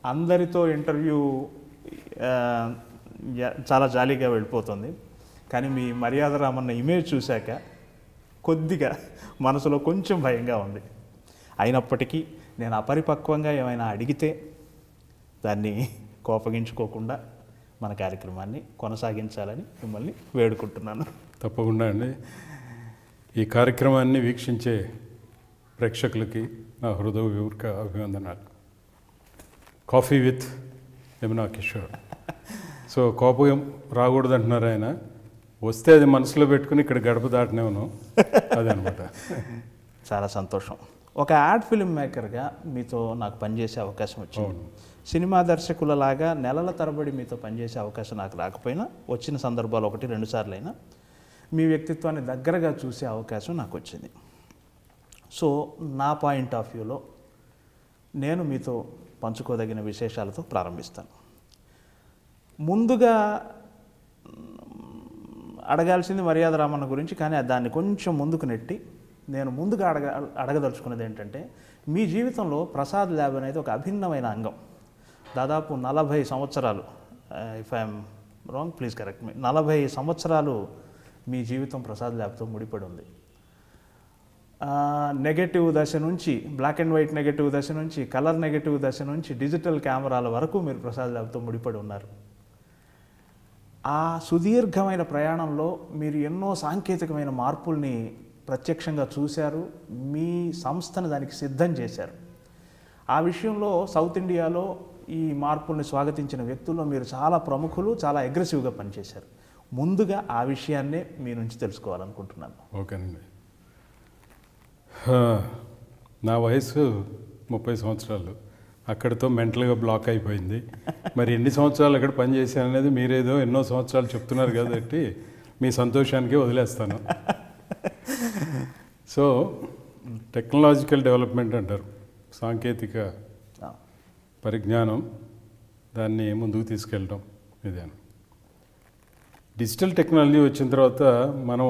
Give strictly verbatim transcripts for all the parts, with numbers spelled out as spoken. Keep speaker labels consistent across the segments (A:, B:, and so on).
A: అందరితో ఇంటర్వ్యూ చాలా జాలీగా వెళ్ళిపోతుంది. కానీ మీ మర్యాద రామన్న ఇమేజ్ చూశాక కొద్దిగా మనసులో కొంచెం భయంగా ఉంది. అయినప్పటికీ నేను అపరిపక్వంగా ఏమైనా అడిగితే దాన్ని కోపగించుకోకుండా మన కార్యక్రమాన్ని కొనసాగించాలని మిమ్మల్ని వేడుకుంటున్నాను.
B: తప్పకుండా అండి. ఈ కార్యక్రమాన్ని వీక్షించే ప్రేక్షకులకి నా హృదయపూర్వక అభివందనాలు. Coffee with Yamuna Kishore. So కోపం రాకూడదు అంటున్నారు ఆయన. వస్తే అది మనసులో పెట్టుకుని ఇక్కడ గడప దాటనేవును అదనమాట.
A: చాలా సంతోషం. ఒక యాడ్ ఫిల్మ్ మేకర్గా మీతో నాకు పనిచేసే అవకాశం వచ్చింది. సినిమా దర్శకులలాగా నెలల తరబడి మీతో పనిచేసే అవకాశం నాకు రాకపోయినా వచ్చిన సందర్భాలు ఒకటి రెండు సార్లు అయినా మీ వ్యక్తిత్వాన్ని దగ్గరగా చూసే అవకాశం నాకు వచ్చింది. సో నా పాయింట్ ఆఫ్ వ్యూలో నేను మీతో పంచుకోదగిన విశేషాలతో ప్రారంభిస్తాను. ముందుగా అడగాల్సింది మర్యాద రామన్న గురించి, కానీ దాన్ని కొంచెం ముందుకు నెట్టి నేను ముందుగా అడగ అడగదలుచుకున్నది ఏంటంటే, మీ జీవితంలో ప్రసాద్ ల్యాబ్ అనేది ఒక అభిన్నమైన అంగం. దాదాపు నలభై సంవత్సరాలు, if I'm wrong please correct me, నలభై సంవత్సరాలు మీ జీవితం ప్రసాద్ ల్యాబ్తో ముడిపడి ఉంది. నెగటివ్ దశ నుంచి, బ్లాక్ అండ్ వైట్ నెగటివ్ దశ నుంచి, కలర్ నెగటివ్ దశ నుంచి డిజిటల్ కెమెరాల వరకు మీరు ప్రసాద్ ల్యాబ్తో ముడిపడి ఉన్నారు. ఆ సుదీర్ఘమైన ప్రయాణంలో మీరు ఎన్నో సాంకేతికమైన మార్పుల్ని ప్రత్యక్షంగా చూశారు. మీ సంస్థను దానికి సిద్ధం చేశారు. ఆ విషయంలో సౌత్ ఇండియాలో ఈ మార్పుల్ని స్వాగతించిన వ్యక్తుల్లో మీరు చాలా ప్రముఖులు, చాలా అగ్రెసివ్గా పనిచేశారు. ముందుగా ఆ విషయాన్నే మీ నుంచి తెలుసుకోవాలనుకుంటున్నాను.
B: ఓకేనండి. నా వయసు ముప్పై సంవత్సరాలు. అక్కడితో మెంటల్గా బ్లాక్ అయిపోయింది. మరి ఎన్ని సంవత్సరాలు అక్కడ పనిచేశాను అనేది మీరేదో ఎన్నో సంవత్సరాలు చెప్తున్నారు కాబట్టి మీ సంతోషానికే వదిలేస్తాను. సో టెక్నాలజికల్ డెవలప్మెంట్ అంటారు, సాంకేతిక పరిజ్ఞానం, దాన్ని ముందుకు తీసుకెళ్ళడం ఇదే. డిజిటల్ టెక్నాలజీ వచ్చిన తర్వాత మనం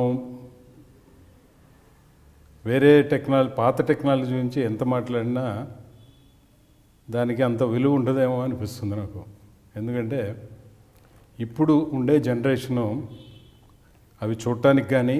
B: వేరే టెక్నాలజీ, పాత టెక్నాలజీ గురించి ఎంత మాట్లాడినా దానికి అంత విలువ ఉండదేమో అనిపిస్తుంది నాకు. ఎందుకంటే ఇప్పుడు ఉండే జనరేషను అవి చూడటానికి కానీ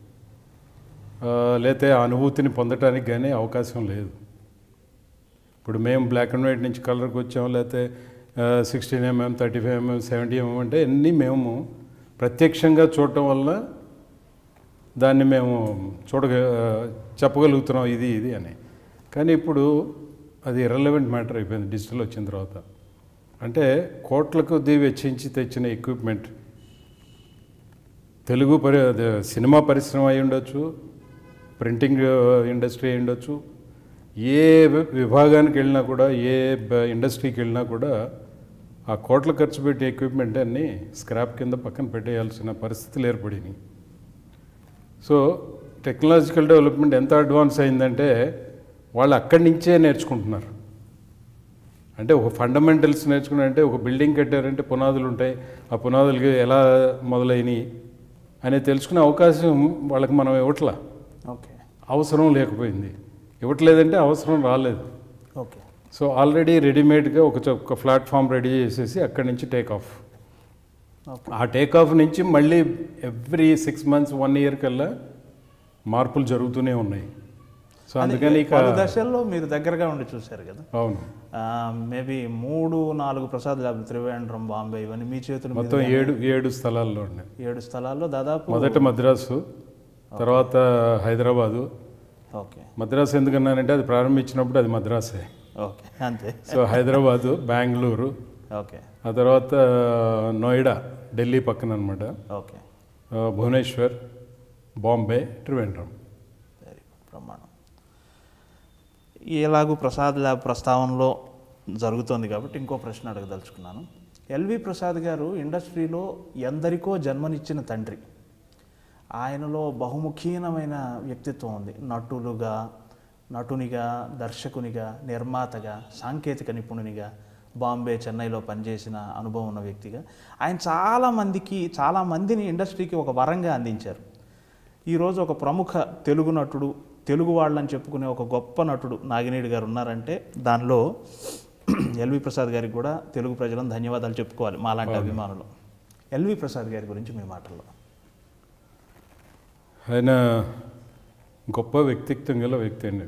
B: లేతే అనుభూతిని పొందటానికి కానీ అవకాశం లేదు. ఇప్పుడు మేము బ్లాక్ అండ్ వైట్ నుంచి కలర్కి వచ్చాము, లేకపోతే sixteen MM, thirty five MM, seventy MM అంటే అన్నీ మేము ప్రత్యక్షంగా చూడటం వల్ల దాన్ని మేము చూడగ చెప్పగలుగుతున్నాం ఇది ఇది అని. కానీ ఇప్పుడు అది ఇర్రెలవెంట్ మ్యాటర్ అయిపోయింది డిజిటల్ వచ్చిన తర్వాత. అంటే కోట్ల కొద్దీ వెచ్చించి తెచ్చిన ఎక్విప్మెంట్, తెలుగు పరి సినిమా పరిశ్రమ అయి ఉండొచ్చు, ప్రింటింగ్ ఇండస్ట్రీ అయి ఉండొచ్చు, ఏ విభాగానికి వెళ్ళినా కూడా, ఏ ఇండస్ట్రీకి వెళ్ళినా కూడా ఆ కోట్ల ఖర్చు పెట్టే ఎక్విప్మెంట్ అన్నీ స్క్రాప్ కింద పక్కన పెట్టేయాల్సిన పరిస్థితులు ఏర్పడినాయి. సో టెక్నాలజికల్ డెవలప్మెంట్ ఎంత అడ్వాన్స్ అయిందంటే వాళ్ళు అక్కడి నుంచే నేర్చుకుంటున్నారు. అంటే ఒక ఫండమెంటల్స్ నేర్చుకున్నారంటే, ఒక బిల్డింగ్ కట్టారంటే పునాదులు ఉంటాయి, ఆ పునాదులకి ఎలా మొదలైనవి అనేది తెలుసుకునే అవకాశం వాళ్ళకి మనం ఇవ్వట్లా.
A: ఓకే,
B: అవసరం లేకపోయింది. ఇవ్వట్లేదంటే అవసరం రాలేదు.
A: ఓకే.
B: సో ఆల్రెడీ రెడీమేడ్గా ఒక ఒక ప్లాట్ఫామ్ రెడీ చేసేసి అక్కడి నుంచి టేక్ ఆఫ్. ఆ టేక్ ఆఫ్ నుంచి మళ్ళీ every six months one year కల్లా మార్పులు జరుగుతూనే ఉన్నాయి. సో అందుకని
A: పలు దశల్లో మీరు దగ్గరగా ఉండి చూశారు కదా.
B: అవును,
A: మేబీ మూడు నాలుగు ప్రసాద్ ల్యాబ్, త్రివేంద్రం, బాంబే, ఇవన్నీ మీ చేతులు
B: మొత్తం ఏడు ఏడు స్థలాల్లో ఉన్నాయి.
A: ఏడు స్థలాల్లో దాదాపు
B: మొదట మద్రాసు, తర్వాత హైదరాబాదు.
A: ఓకే,
B: మద్రాసు ఎందుకన్నానంటే అది ప్రారంభించినప్పుడు అది మద్రాసే.
A: ఓకే, అంతే.
B: సో హైదరాబాదు, బెంగళూరు,
A: ఓకే,
B: ఆ తర్వాత నోయిడా, ఢిల్లీ పక్కన అనమాట,
A: okay,
B: Bhubaneswar, Bombay, Trivandrum.
A: Very good, ప్రమాణం. ఎలాగూ ప్రసాద్ ల్యాబ్ ప్రస్తావనలో జరుగుతోంది కాబట్టి ఇంకో ప్రశ్న అడగదలుచుకున్నాను. ఎల్వి ప్రసాద్ గారు ఇండస్ట్రీలో ఎందరికో జన్మనిచ్చిన తండ్రి. ఆయనలో బహుముఖీనమైన వ్యక్తిత్వం ఉంది. నటులుగా, నటునిగా, దర్శకునిగా, నిర్మాతగా, సాంకేతిక నిపుణునిగా, బాంబే, చెన్నైలో పనిచేసిన అనుభవం ఉన్న వ్యక్తిగా ఆయన చాలామందికి చాలామందిని ఇండస్ట్రీకి ఒక వరంగా అందించారు. ఈరోజు ఒక ప్రముఖ తెలుగు నటుడు, తెలుగు వాళ్ళని చెప్పుకునే ఒక గొప్ప నటుడు నాగినేడు గారు ఉన్నారంటే దానిలో ఎల్వి ప్రసాద్ గారికి కూడా తెలుగు ప్రజలను ధన్యవాదాలు చెప్పుకోవాలి మాలాంటి అభిమానులు. ఎల్వి ప్రసాద్ గారి గురించి మీ మాటల్లో.
B: ఆయన గొప్ప వ్యక్తిత్వం గల వ్యక్తి అండి.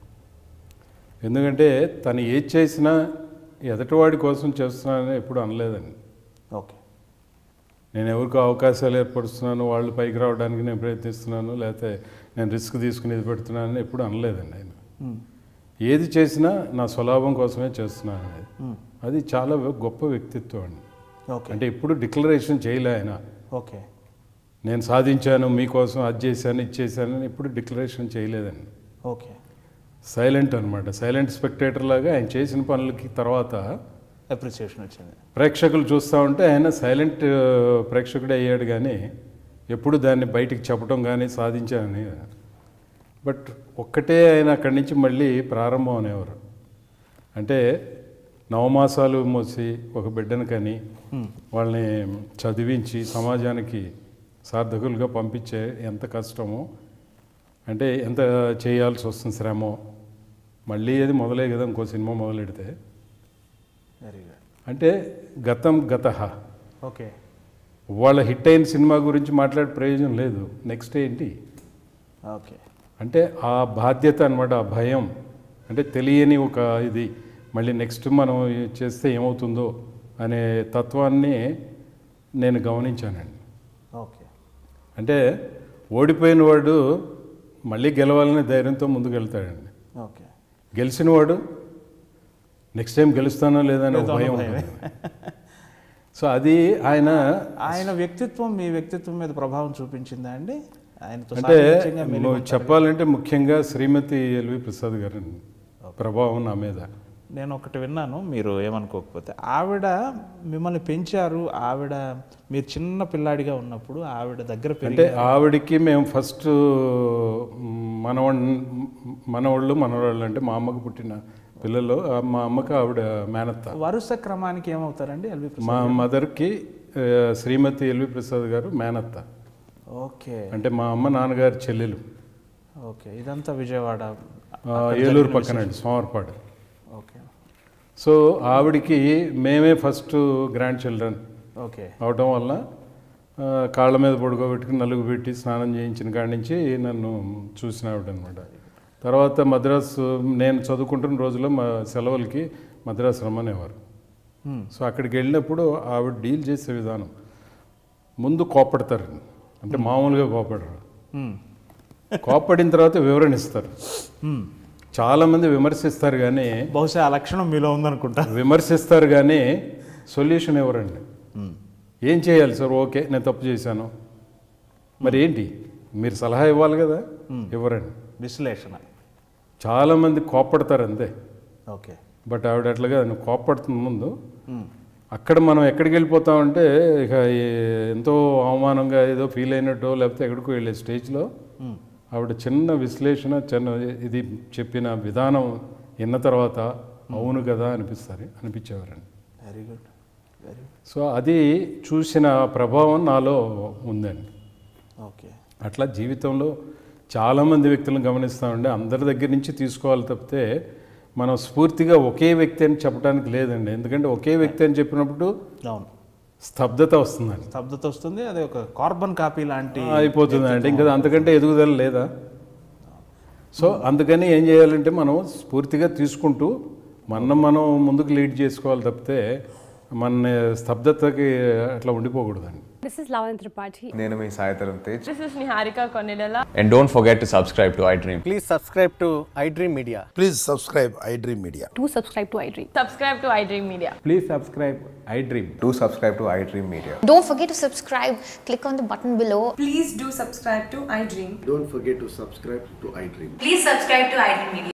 B: ఎందుకంటే తను ఏది చేసినా ఎదటివాడి కోసం చేస్తున్నానని ఎప్పుడు అనలేదండి.
A: ఓకే,
B: నేను ఎవరికి అవకాశాలు ఏర్పరుస్తున్నాను, వాళ్ళు పైకి రావడానికి నేను ప్రయత్నిస్తున్నాను, లేకపోతే నేను రిస్క్ తీసుకుని ఇది పెడుతున్నానని ఎప్పుడు అనలేదండి ఆయన. ఏది చేసినా నా స్వలాభం కోసమే చేస్తున్నాను అనేది. అది చాలా గొప్ప వ్యక్తిత్వం అండి. అంటే ఎప్పుడు డిక్లరేషన్ చేయలే ఆయన.
A: ఓకే,
B: నేను సాధించాను మీకోసం, అది చేశాను ఇది చేశాను అని ఎప్పుడు డిక్లరేషన్ చేయలేదండి.
A: ఓకే,
B: సైలెంట్ అనమాట. సైలెంట్ స్పెక్టేటర్ లాగా ఆయన చేసిన పనులకి తర్వాత
A: అప్రిసియేషన్ వచ్చింది.
B: ప్రేక్షకులు చూస్తూ ఉంటే ఆయన సైలెంట్ ప్రేక్షకుడే అయ్యాడు, కానీ ఎప్పుడు దాన్ని బయటికి చెప్పడం కానీ సాధించాలని. బట్ ఒక్కటే ఆయన అక్కడి నుంచి మళ్ళీ ప్రారంభం అనేవారు. అంటే నవమాసాలు మోసి ఒక బిడ్డను కానీ వాళ్ళని చదివించి సమాజానికి సార్థకులుగా పంపించే ఎంత కష్టమో, అంటే ఎంత చేయాల్సి వస్తుంది శ్రమో. మళ్ళీ అది మొదలే కదా ఇంకో సినిమా మొదలెడితే.
A: Very good.
B: అంటే గతం గతః.
A: ఓకే,
B: వాళ్ళ హిట్ అయిన సినిమా గురించి మాట్లాడే ప్రయోజనం లేదు. నెక్స్ట్ ఏంటి?
A: ఓకే,
B: అంటే ఆ బాధ్యత అనమాట, ఆ భయం, అంటే తెలియని ఒక ఇది, మళ్ళీ నెక్స్ట్ మనం చేస్తే ఏమవుతుందో అనే తత్వాన్ని నేను గమనించానండి.
A: ఓకే,
B: అంటే ఓడిపోయిన వాడు మళ్ళీ గెలవాలనే ధైర్యంతో ముందుకు వెళ్తాడండి.
A: ఓకే,
B: గెలిచిన వాడు నెక్స్ట్ టైం గెలుస్తానో లేదని భయం. సో అది ఆయన
A: ఆయన వ్యక్తిత్వం మీ వ్యక్తిత్వం మీద ప్రభావం చూపించిందా అండి? ఆయనతో
B: అంటే చెప్పాలంటే ముఖ్యంగా శ్రీమతి ఎల్వి ప్రసాద్ గారి ప్రభావం నా మీద.
A: నేను ఒకటి విన్నాను, మీరు ఏమనుకోకపోతే. ఆవిడ మిమ్మల్ని పెంచారు, ఆవిడ మీరు చిన్న పిల్లాడిగా ఉన్నప్పుడు ఆవిడ దగ్గర
B: అంటే ఆవిడకి మేము ఫస్ట్ మనవ మనవాళ్ళు మనవాళ్ళు అంటే మా అమ్మకు పుట్టిన పిల్లలు, మా అమ్మకి ఆవిడ మేనత్త.
A: వరుస క్రమానికి ఏమవుతారండి ఎల్వి ప్రసాద్?
B: మా మదర్కి శ్రీమతి ఎల్వి ప్రసాద్ గారు మేనత్త.
A: ఓకే,
B: అంటే మా అమ్మ నాన్నగారి చెల్లెలు.
A: ఓకే, ఇదంతా విజయవాడ
B: ఏలూరు పక్కన అండి, సోమవారపాడు.
A: ఓకే,
B: సో ఆవిడికి మేమే ఫస్ట్ గ్రాండ్ చిల్డ్రన్
A: ఓకే
B: అవటం వల్ల కాళ్ళ మీద పడుకోబెట్టుకుని నలుగు పెట్టి స్నానం చేయించిన కాడి నుంచి నన్ను చూసిన ఆవిడ అనమాట. తర్వాత మద్రాసు నేను చదువుకుంటున్న రోజుల్లో మా సెలవులకి మద్రాసు రమ్మనేవారు. సో అక్కడికి వెళ్ళినప్పుడు ఆవిడ డీల్ చేసే విధానం, ముందు కోపడతారు, అంటే మామూలుగా కోపడరు, కోపడిన తర్వాత వివరణ ఇస్తారు. చాలామంది విమర్శిస్తారు కానీ,
A: బహుశా ఆ లక్షణం మీలో ఉందనుకుంటా,
B: విమర్శిస్తారు కానీ సొల్యూషన్ ఇవ్వరండి. ఏం చేయాలి సార్? ఓకే నేను తప్పు చేశాను, మరి ఏంటి మీరు సలహా ఇవ్వాలి కదా, ఇవ్వరండి.
A: విశ్లేషణ.
B: చాలామంది కోప్పడతారు అంతే.
A: ఓకే,
B: బట్ ఆవిడ అట్లాగా నువ్వు కోప్పడుతున్న ముందు అక్కడ మనం ఎక్కడికి వెళ్ళిపోతామంటే ఇక ఎంతో అవమానంగా ఏదో ఫీల్ అయినట్టు, లేకపోతే ఎక్కడికో వెళ్ళే స్టేజ్లో ఆవిడ చిన్న విశ్లేషణ, చిన్న ఇది చెప్పిన విధానం విన్న తర్వాత అవును కదా అనిపిస్తారు అనిపించేవారండి.
A: Very good, very good.
B: So అది చూసిన ప్రభావం నాలో ఉందండి.
A: ఓకే,
B: అట్లా జీవితంలో చాలామంది వ్యక్తులను గమనిస్తామండి. అందరి దగ్గర నుంచి తీసుకోవాలి తప్పితే మనం స్ఫూర్తిగా ఒకే వ్యక్తి అని చెప్పడానికి లేదండి. ఎందుకంటే ఒకే వ్యక్తి అని చెప్పినప్పుడు
A: అవును
B: స్తబ్దత వస్తుందండి,
A: స్తబ్దత వస్తుంది. అది ఒక కార్బన్ కాపీ లాంటి
B: అయిపోతుంది అంటే ఇంకా అంతకంటే ఎదుగుదల లేదా. సో అందుకని ఏం చేయాలంటే మనం స్ఫూర్తిగా తీసుకుంటూ మనం మనం ముందుకు లీడ్ చేసుకోవాలి తప్పితే మన స్తబ్దతకి అట్లా ఉండిపోకూడదండి.
C: This is Lavan Tripathi.
D: నేను మీ Sai Dharam Tej.
E: This is Niharika Konidala.
D: And don't forget to subscribe to iDream.
F: Please subscribe to iDream Media.
G: Please subscribe iDream Media.
C: Do subscribe to iDream.
E: Subscribe to iDream Media.
B: Please subscribe iDream.
D: Do subscribe to iDream Media.
H: Don't forget to subscribe. Click on the button below.
I: Please do subscribe to iDream.
G: Don't forget to subscribe to iDream.
I: Please subscribe to iDream Media.